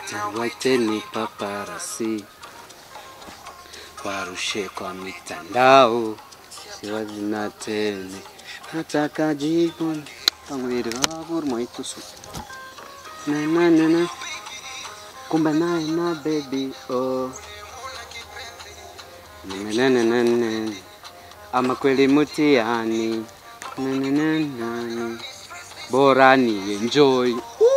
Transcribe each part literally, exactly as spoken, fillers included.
Waiteni paparazzi warushe kwa mitandao, siwazina tena nataka jibu pamwiri wabur mwaitusu na na na na kumbe nae na baby oh na na na na na ama kweli mutiani na na na na bora ni enjoy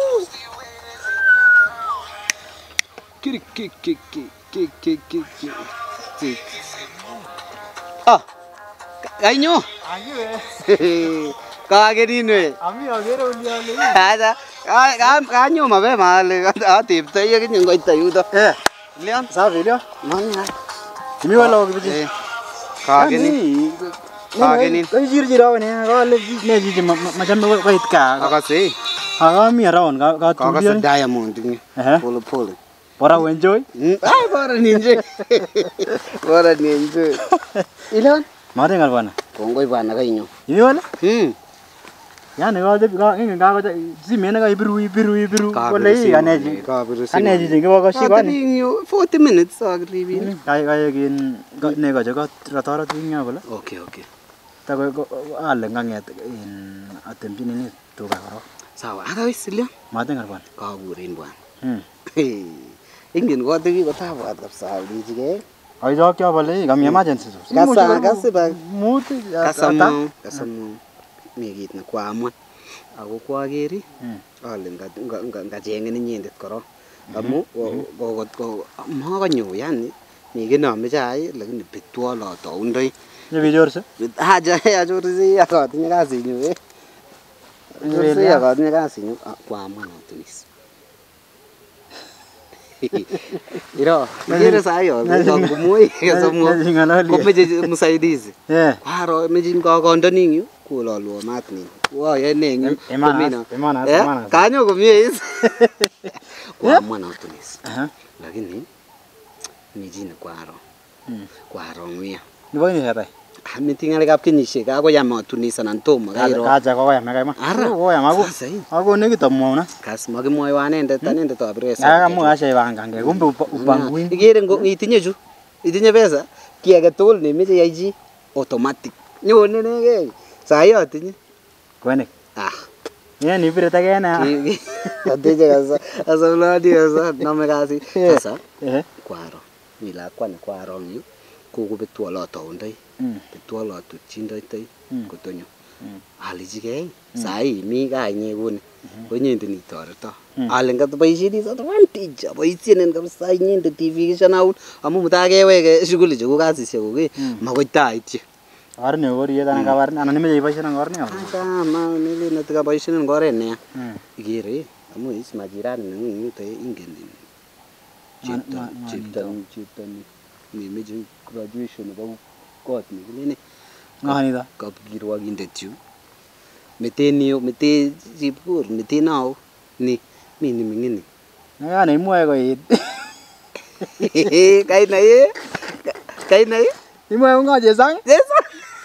kiri kiri kiri kiri kiri kiri ah kainyo Ayo kageninwe ami agere uliale ada ka kanyo mabe male atipto ye kinyo ngoita yudo eh lian safi leo manya kimi wala wakibiji kageni kageni kai jirji rawo ne ka le ne jiji macam ko itka akase aga mi rawo ka ka akase diamond ni eh pole pole bora enjoy ai bora ni enjoy bora ni enjoy ilan mate ngal bana kongoi bana kainyo kimi wala hmm yani ka de ka ngin ka ka si mena ka ibiru ibiru ibiru wala i aneji aneji jinge ko shi ba ni forty minutes agribin kai kai gin ne ka jaga ratara tunya wala okay okay ta ko ale nganget in atemjini ni to ka ro sawa aga wisilia mate ngal bana ka gurin bwana hmm ingin ko tegi ko tabat kapsa lijige ai jo kya bale gam emergency so kasa kasa ba mut kasamu kasamu migit na kwamwa ako kwageri ale ngachengeni nyindet koro amu ko ko makanyo yani mikename chai lakini betwo lo taundoi ye bijorse haja ya jorisi akatinye kasinyu eh jorisi akatinye kasinyu kwamwa notunis iro ngere sayo ngomoi kasamu komeje msaidizi eh kwaro mejin kakondoni yu kulalwo mat ni wa ye nengi emana emana emana kanyo komie is kwa mwana utunis lakini mijin kwaro kwaro ngwia ni boy ni hata mitinga kap kinyishek ako yama utunis anan tomo kairo kaja ko yama kai ma ko yama ko ako ne kitamwona kas magimwoy wanendet anendet abiresa ya mu asha ibangange kumbe upangui igere ngo itinye chu itinye pesa ki age tugul nemeche yaiji automatic nyone nege sayo atinye kwene ah yeye ni vile tagana ateje kaza asa uladi kaza nome kasi sasa eh kwaro nila kwane kwaro nyu kuku betu ala taundai betu ala tuchindai tai kotonyo alijige sai mi ga nyegune konyende ni torto alenga to boisie disadvantage boisien kabisa nyende tv kisha out amu mutakeweke shughuli chu kasisiek kuke makoitaitye arne oriye dana kabar ana nimeje boisien ngorne kama nili natika boisien ngore ne igere amu is majirani ngi te ingen chipta chipta chipta ni meje graduation ba kot ni nini ngani da kap girwa gindet yu meteni mete jipur metenao ni mini mingine ya ne muae ko it kai na ye kai na ye imuae ngo je sang yes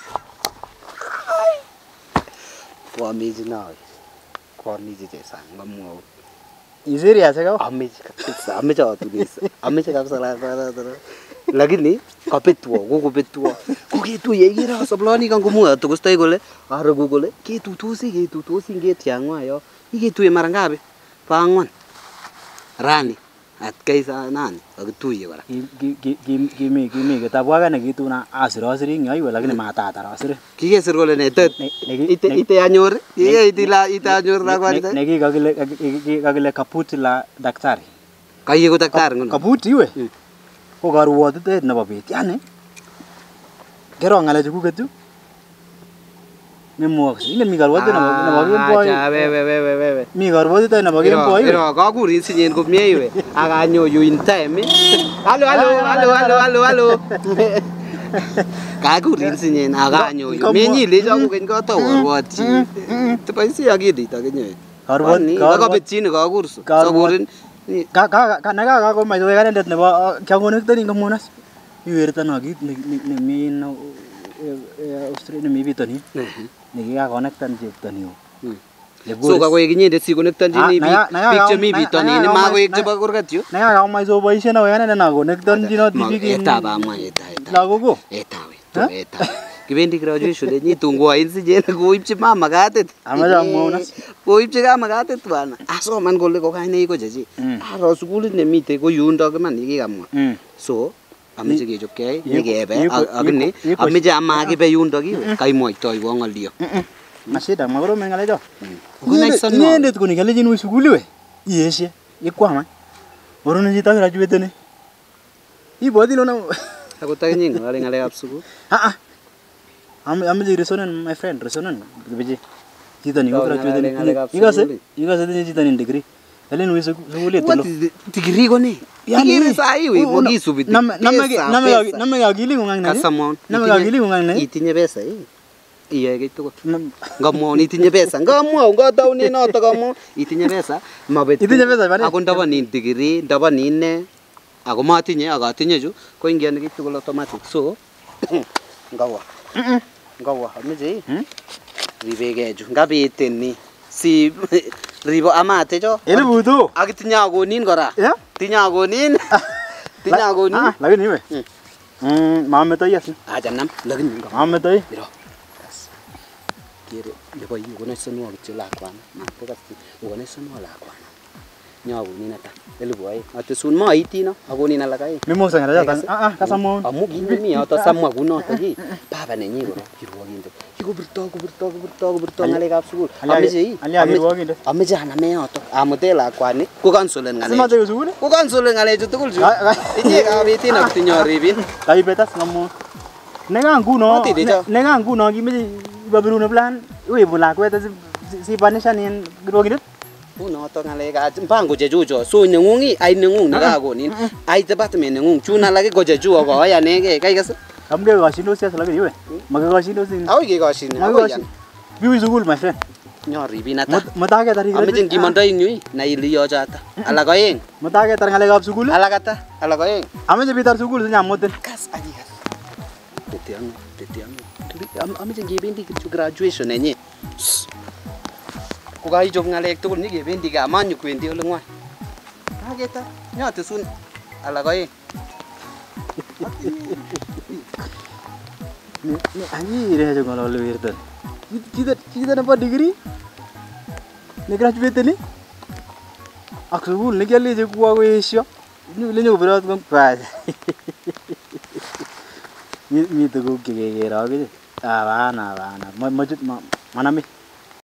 kwa meji nawe kwa meji je sang ngamu i serious ka ameji kabisa ameji atunis ameji kabisa la la lakini kapetwo kokopetwo koketuye ikere sabloni kangomuya tokostoi kole arogu kole ketutosi ketutosi ngetiangwa yo iketuye mara ngapi pa angwan rani atkai sa nani akituye kora kimi kimi kitabwaga ne kituna asirosiri nyoiwe lakini matata rasire kikesir kole netet ite ite anyor ike itila ite anyor rakwani ne kikakile kikakile kaput la daktari kaye ko daktari ngono kaput iwe ko karwotetet nebo bet yani kero ngale chu kuketu memox ingen mi karwotetet nebo nebo kemboi acha we we we we we mi karwotetet nebo kemboi iro kakurin sinyen komie iwe akanyo you in time halo halo halo halo halo halo kakurin sinyen akanyo you menyile cha kukeny katawatchi tibaisi akilit akinye karwot kakabetchini kakurso sakurin ka ka ka naga ka ko mai we kanendet nebo kyagonik tani ngamonas iwerta no kit ne mi no Australia mi bitoni ne ki ka connectan cheptoni So kakoek inyendet sikonektonjini biik biik chemi bitonin makoek chebo kurgat yu. Naya kama iso boisien na wena na konektonjino biik in. Eta ba mwa eta eta. Lagogo. Eta we. Eta. Kibendi graduation yenyi tungwain sijen koipchi mama katit. Amache amwaunas. Koipchi kama katit bwana. Asoman kole kokainaik ko chechi. Aro sukulit nemite ko yundo iman kikamwa. So ameche kechopkei nyikebe akini ameche amakibe yundo kiwe kaimwoitoi ko ng'olyo. Mashida makoromen ngalecho. Inyendet koni kalechin wi sukuli we. Iyeshe ikwama. Orone chito graduate. Ibwoti lona. Akotakinyi ng'alale ng'alekab sukul. Ah ah. Ameche resonen my friend resonen bichi. Chito ni ko graduate. Ikase ikase tinye chito ni degree. Kalen wi sukulit lo. Degree ko ni. Ikere sahi we kokisubi. Nameke nameke nameke akili ng'ung ne. Kasamon. Nameke akili ng'ung ne. Itinye pesa ii. Iyoe kiy tugul. Ngamwon itinye pesa. Ngamwon ngataune noto kamwon itinye pesa. Mabet. Itinye pesa bane. Ako ndaba ni degree, ndaba ni ne. Ako matinye akatinye chu ko ingiane kiy tugul automatic. So ngawa. Ngawa ameche ribege chu. Ngabiteni si ribo amate cho. Elibu tu. Akitinye akonin kora. Yeah? Tinye akonin. Tinye akonin. Lakini we. Mm, mametoi asi. Acha nam lakini mametoi. Biro. Kere nebo yu kono sonwo kityo lakwana. Makokasti kono sonwo lakwana. Nyakonin ata elibu aeng. Atesun maiti no akonin alak aeng. Mimosa ngala jatan. Ah ah kasamon. Amu kimi ato samwa kunoto ki. Baba nenyi koro kirwokinde. Kikobirto kobirto kobirto kobirto ngalekab sukul. Ameche ii. Ameche aname yoto. Amute lakwani ko kansolen ngalechu. Simache sukul? Ko kansolen ngalechu tugul chu. Inye kabitin ak tinyo ribin. Kaibetas ngamon. Nega nguno. Nega nguno kimeche ibabirune plan. Uibu lakwet si banishanin kirwokindet. Unoto ngalekab mpango chechucho. So nengungi ai nengung nekakonin. Ai department nengung chun alak ko chechu ako ayanege. Kaikas. Amge kashinos siasa lakini iwe. Makakashinos ni. Awi ke kashin. Makakashin. Biwi sukul my friend. Nyoribin ata. Matake tar igre. Ameche ngimandoi nyu na iliyo chata. Alak aeng. Matake tar ngalekab sukul. Alak ata. Alak aeng. Ameche bitar sukul sinyamoten. Kas aji kas. Tetiang, tetiang. Ameche ngebendi kityo graduation nenyi. Ko kaichop ngalek tugul nyikebendi gaa manyokwendi ole ngwan. Kaketa nyotesun alak aeng. Ni anyi rejo ngolole wirten. Kita kita dapat degree. Ni graduate ni. Ak sukul ni kyaleje kuwa koesio. Ni lenyo berat kon kwa. Mi mi tuguk chekekero ak. Ah bana bana. Machut maname.